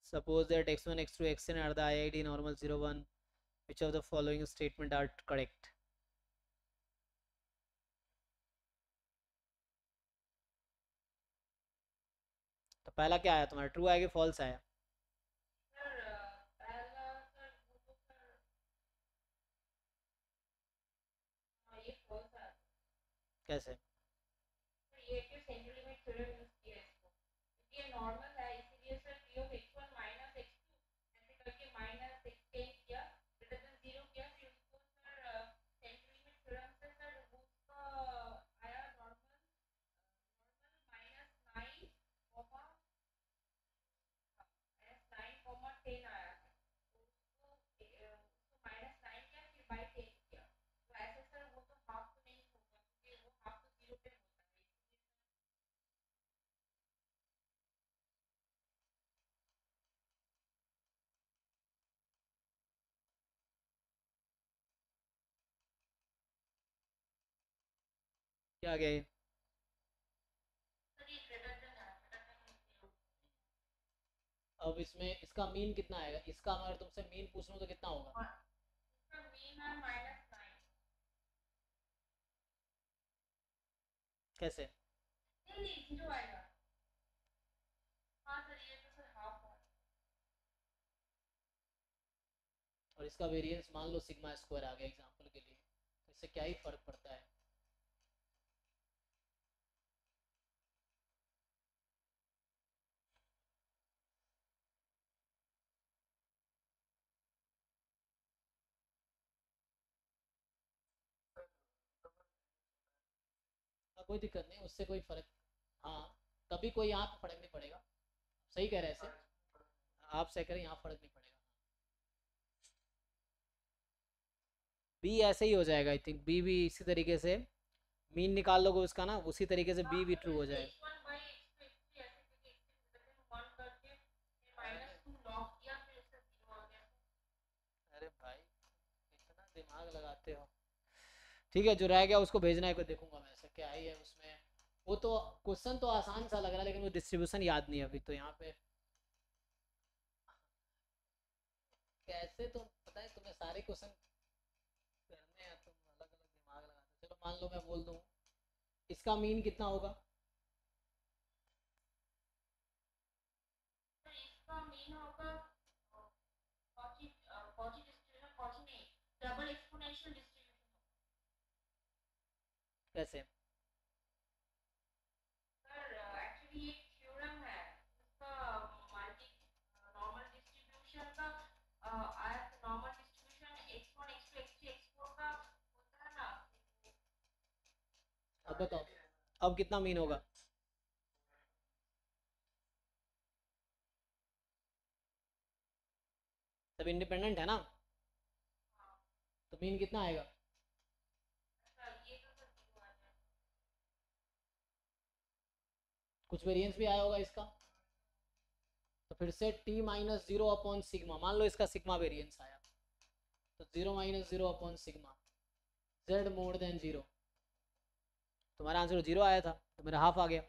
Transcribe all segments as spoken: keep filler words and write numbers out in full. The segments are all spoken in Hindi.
Suppose that x one, x two, xn are the I I D normal zero one. Which of the following statement are correct? तो पहला क्या आया तुम्हारा, ट्रू आया कि फॉल्स आया? कैसे? क्या गया ये? अब इसमें इसका मीन कितना आएगा? इसका अगर तुमसे मीन पूछ लूं तो कितना होगा? कैसे? और इसका वेरिएंस मान लो सिग्मा स्क्वायर आ गया एग्जांपल के लिए, तो इससे क्या ही फर्क पड़ता है? हाँ, कोई दिक्कत नहीं, उससे कोई फर्क, हाँ तभी कोई यहाँ पे फर्क नहीं पड़ेगा। सही कह रहे हैं ऐसे, आप सही करें, यहाँ फर्क नहीं पड़ेगा। बी ऐसे ही हो जाएगा आई थिंक, बी भी इसी तरीके से मीन निकाल लोगे उसका ना, उसी तरीके से बी भी ट्रू हो जाएगा। अरे भाई इतना दिमाग लगाते हो। ठीक है, जो रह गया उसको भेजना है, को देखूंगा मैं, ऐसा क्या ही है उसमें। वो तो क्वेश्चन तो आसान सा लग रहा है, लेकिन वो डिस्ट्रीब्यूशन याद नहीं है अभी तो यहाँ पे। कैसे तुम, पता है तुम्हें सारे क्वेश्चन करने हैं, तुम अलग अलग दिमाग लगाते हो। चलो मान लो मैं बोल दूँ, इसका मीन कितना होगा? कैसे? अब बताओ, अब कितना मीन होगा? सब इंडिपेंडेंट है ना, तो मीन कितना आएगा? कुछ वेरिएंस भी आया होगा इसका, तो फिर से T minus zero upon sigma, मान लो इसका सिग्मा वेरिएंस आया, तो zero minus zero upon sigma Z more than zero. तुम्हारा आंसर जीरो आया था, तो मेरा हाफ आ गया।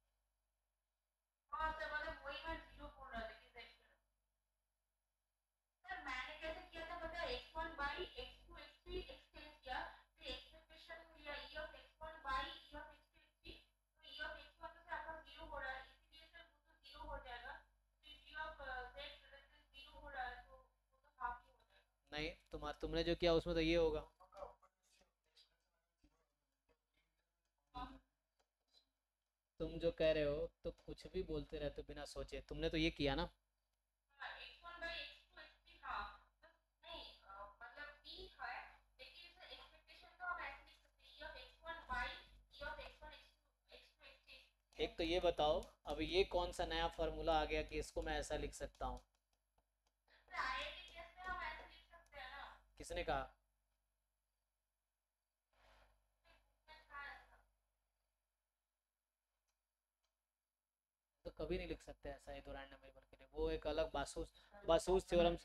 नहीं, तुम्हारा तुमने जो किया उसमें तो ये होगा। तुम जो कह रहे हो तो कुछ भी बोलते रहते हो बिना सोचे, तुमने तो ये किया ना। एक तो ये बताओ, अब ये कौन सा नया फार्मूला आ गया कि इसको मैं ऐसा लिख सकता हूँ? किसने कहा? तो कभी नहीं लिख सकते ऐसा, ये दो रैंडम वेरिएबल के लिए वो एक अलग बासूस बासूस थ्योरम।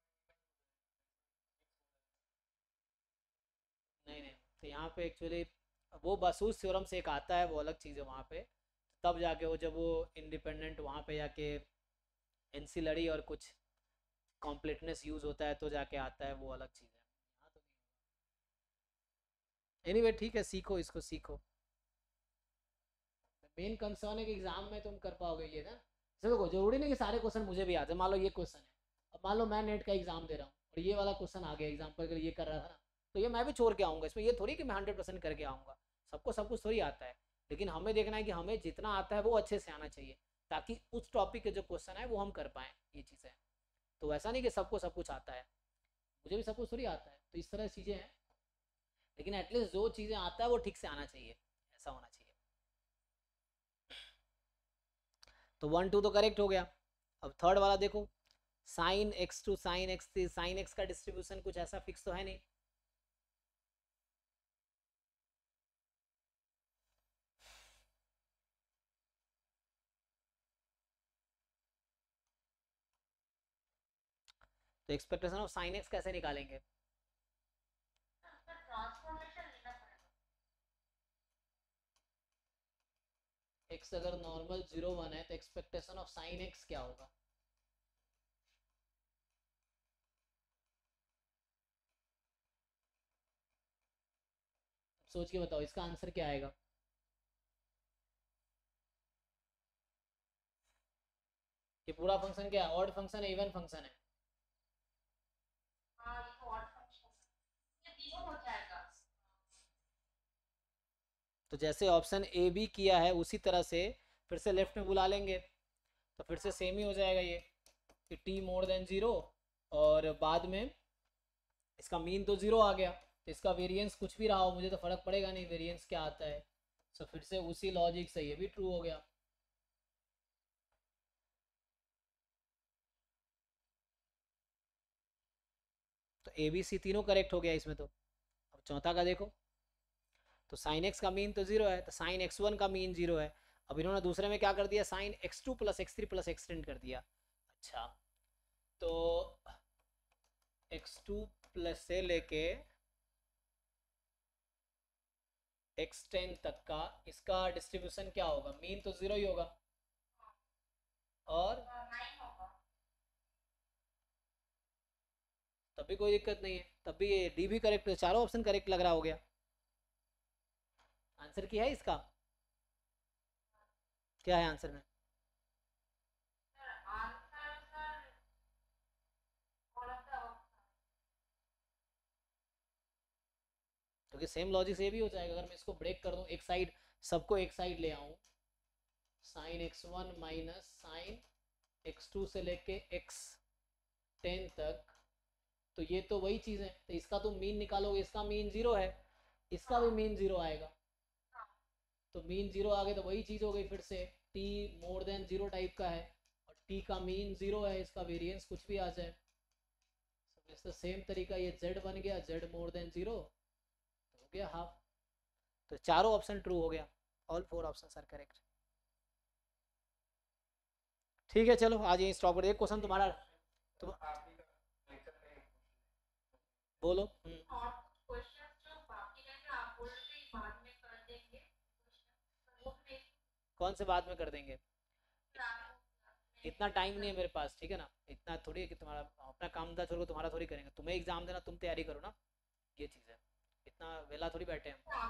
नहीं नहीं, तो यहाँ पे एक्चुअली वो बसूस थ्योरम से एक आता है, वो अलग चीज़ है वहाँ पे, तब जाके वो जब वो इंडिपेंडेंट वहाँ पे जाके एनसीलरी और कुछ कॉम्प्लीटनेस यूज़ होता है तो जाके आता है, वो अलग चीज़ है। हाँ तो एनीवे ठीक है, सीखो इसको सीखो। मेन कंसर्न है कि एग्जाम में तुम कर पाओगे ये ना। जैसे देखो जरूरी नहीं कि सारे क्वेश्चन मुझे भी आते हैं, मान लो ये क्वेश्चन है, अब मान लो मैं नेट का एग्जाम दे रहा हूँ और ये वाला क्वेश्चन आ गया एग्जाम्पल के लिए, ये कर रहा था ना, तो ये मैं भी छोड़ के आऊँगा इसमें, ये थोड़ी कि मैं हंड्रेड परसेंट करके आऊँगा। सबको सब कुछ थोड़ी आता है, लेकिन हमें देखना है कि हमें जितना आता है वो अच्छे से आना चाहिए, ताकि उस टॉपिक के जो क्वेश्चन है वो हम कर पाएँ, ये चीज़ें। तो ऐसा नहीं कि सबको सब कुछ आता है, मुझे भी सब कुछ थोड़ी आता है, तो इस तरह चीज़ें हैं। लेकिन एटलीस्ट जो चीज़ें आता है वो ठीक से आना चाहिए, ऐसा होना चाहिए। तो वन टू तो करेक्ट हो गया। अब थर्ड वाला देखो, sine X two sine X three, sine X का डिस्ट्रीब्यूशन कुछ ऐसा फिक्स तो है नहीं। तो एक्सपेक्टेशन ऑफ साइन एक्स कैसे निकालेंगे? एक्स अगर नॉर्मल जीरो वन है तो एक्सपेक्टेशन ऑफ साइन एक्स क्या होगा? सोच के बताओ इसका आंसर क्या आएगा। ये पूरा फंक्शन क्या है, ऑड फंक्शन है इवन फंक्शन है? तो जैसे ऑप्शन ए बी किया है उसी तरह से फिर से लेफ्ट में बुला लेंगे, तो फिर से सेम ही हो जाएगा ये, कि टी मोर देन जीरो, और बाद में इसका मीन तो जीरो आ गया, तो इसका वेरिएंस कुछ भी रहा हो मुझे तो फर्क पड़ेगा नहीं, वेरिएंस क्या आता है। सो फिर से उसी लॉजिक से ये भी ट्रू हो गया। तो ए बी सी तीनों करेक्ट हो गया इसमें तो। अब चौथा का देखो, तो साइन एक्स का मीन तो जीरो है, तो साइन एक्स वन का मीन जीरो है। अब इन्होंने दूसरे में क्या कर दिया, sine X two plus X three plus extend कर दिया। अच्छा, तो एक्स टू प्लस से लेके एक्स टेन तक का इसका डिस्ट्रीब्यूशन क्या होगा, मीन तो जीरो ही होगा। और तब भी कोई दिक्कत नहीं है, तब भी ये डी भी करेक्ट, चारों ऑप्शन करेक्ट लग रहा हो गया। आंसर क्या है इसका, क्या है आंसर में? क्योंकि सेम लॉजिक से ये भी हो जाएगा, अगर मैं इसको ब्रेक कर दूं एक साइड, सबको एक साइड ले आऊं, sine X one minus sine X two से लेके एक्स टेन तक, तो ये तो वही चीज़ है, तो इसका तो मीन निकालोगे, इसका मीन जीरो है, इसका भी मीन जीरो आएगा, तो मीन जीरो आ गए तो वही चीज़ हो गई फिर से, T more than zero type का है, और टी का मीन जीरो है, इसका वेरिएंस कुछ भी आ जाए। so, सेम तरीका ये जेड बन गया, जेड मोर देन जीरो, तो हो गया हाफ। तो चारों ऑप्शन ट्रू हो गया, all four option are correct. ठीक है चलो आज यही स्टॉप कर, एक क्वेश्चन तुम्हारा तुम बोलो। हम्म। कौन से बाद में कर देंगे? इतना टाइम नहीं है मेरे पास, ठीक है ना, इतना थोड़ी है कि तुम्हारा अपना काम था छोड़ो तुम्हारा थोड़ी करेंगे, तुम्हें एग्जाम देना, तुम तैयारी करो ना, ये चीज़ है, इतना वेला थोड़ी बैठे हैं।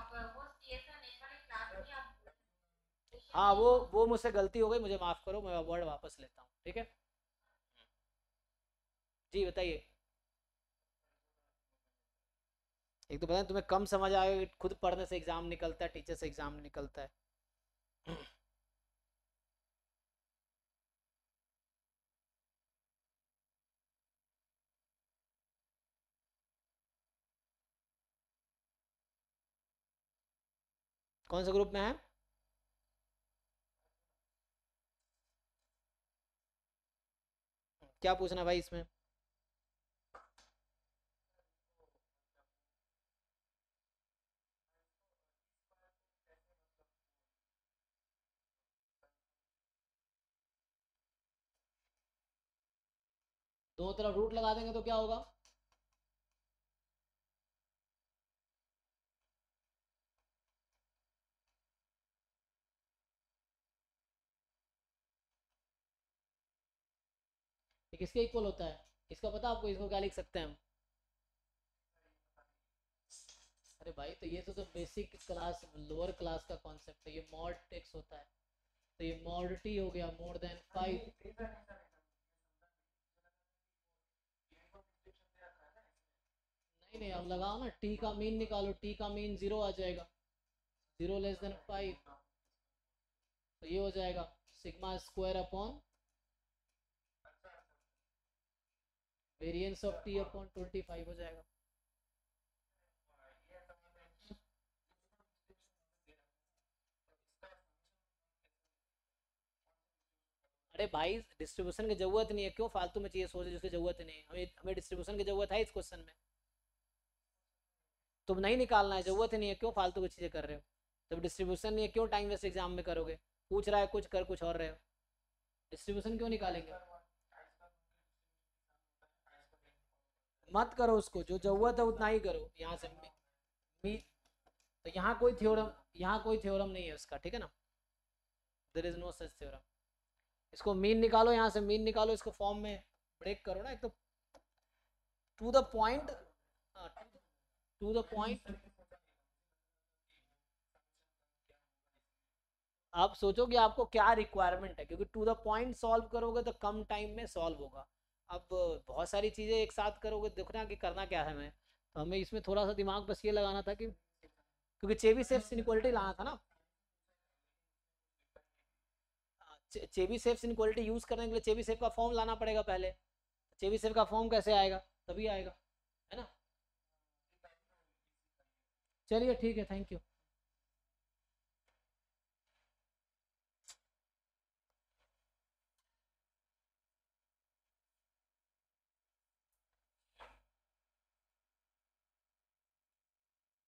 हाँ वो वो मुझसे गलती हो गई, मुझे माफ़ करो, मैं वर्ड वापस लेता हूँ, ठीक है। जी बताइए। एक तो पता है तुम्हें कम समझ आए, खुद पढ़ने से एग्जाम निकलता है, टीचर से एग्जाम निकलता है। कौन से ग्रुप में है? क्या पूछना भाई इसमें? दो तरफ रूट लगा देंगे तो क्या होगा? ये किसके इक्वल होता है? इसका पता आपको? इसको क्या लिख सकते हैं हम? अरे भाई तो ये तो, तो बेसिक क्लास लोअर क्लास का कॉन्सेप्ट है, ये मॉड एक्स होता है, तो ये मॉड टी हो गया मोर देन फाइव। नहीं नहीं, अब लगाओ ना, टी का मीन निकालो, टी का मीन जीरो आ जाएगा, जीरो लेस देन फाइव, तो ये हो जाएगा sigma square upon variance of T upon twenty five हो जाएगा। अरे भाई डिस्ट्रीब्यूशन की जरूरत नहीं है, क्यों फालतू में चीजें सोचे जिसकी जरूरत नहीं है, हमें हमें डिस्ट्रीब्यूशन की जरूरत है इस क्वेश्चन में। तुम नहीं निकालना है, जरूरत ही नहीं है, क्यों फालतू की चीजें कर रहे हो? जब डिस्ट्रीब्यूशन नहीं है क्यों टाइम वेस्ट एग्जाम में करोगे? पूछ रहा है कुछ, कर कुछ और रहे हो, डिस्ट्रीब्यूशन क्यों निकालेंगे? मत करो उसको, जो जरूरत है उतना ही करो। यहाँ से मी, मी, तो यहाँ कोई थ्योरम, यहाँ कोई थ्योरम नहीं है उसका, ठीक है ना, there is no such theorem. इसको मीन निकालो, यहाँ से मीन निकालो, इसको फॉर्म में ब्रेक करो ना, एक तो to the point, to the point. आप सोचो कि आपको क्या रिक्वायरमेंट है, क्योंकि टू द पॉइंट सॉल्व करोगे तो कम टाइम में सॉल्व होगा। अब बहुत सारी चीज़ें एक साथ करोगे, देखना कि करना क्या है हमें, तो हमें इसमें थोड़ा सा दिमाग बस ये लगाना था कि, क्योंकि चेबीशेव इनइक्वालिटी लाना था ना, चेबीशेव इनइक्वालिटी यूज करने के लिए चेबीशेव का फॉर्म लाना पड़ेगा पहले। चेबीशेव का फॉर्म कैसे आएगा? तभी आएगा, है ना। चलिए ठीक है, थैंक यू।